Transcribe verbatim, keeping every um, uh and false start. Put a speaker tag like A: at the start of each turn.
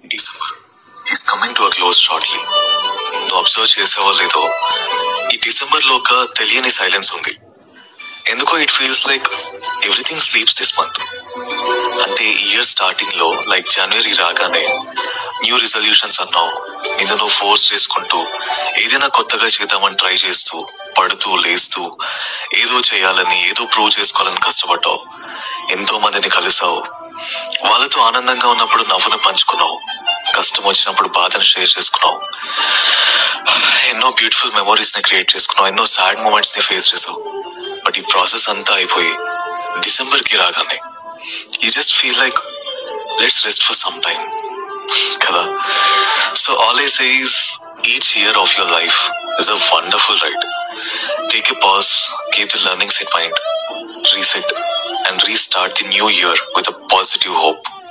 A: December is coming to a close shortly. నువ్వు observe చేసావో లేదో, ఈ డిసెంబర్ లో ఒక తెలియని సైలెన్స్ ఉంది. ఎందుకో it feels like everything sleeps this month. అంటే ఇయర్ స్టార్టింగ్ లో లైక్ జనవరి రాగానే న్యూ రిజల్యూషన్స్ అన్నావు, నిన్ను నువ్వు ఫోర్స్ చేసుకుంటూ ఏదైనా కొత్తగా చేద్దామని ట్రై చేస్తూ పడుతూ లేస్తూ ఏదో చేయాలని ఏదో ప్రూవ్ చేసుకోవాలని కష్టపడ్డావు. ఎంతో మందిని కలిసావు, వాళ్ళతో ఆనందంగా ఉన్నప్పుడు నవ్వును పంచుకున్నావు, కష్టం వచ్చినప్పుడు బాధను షేర్ చేసుకున్నావు, ఎన్నో బ్యూటిఫుల్ మెమోరీస్ ని క్రియేట్ చేసుకున్నావు, ఎన్నో సాడ్ మూమెంట్స్ ని ఫేస్ చేసావు. బట్ ఈ ప్రాసెస్ అంతా అయిపోయి డిసెంబర్ కి రాగానే you just feel like let's rest for some time కదా. So all I say is each year of your life is a wonderful ride. Take a pause, keep the learnings in mind, reset and restart the new year with a positive hope.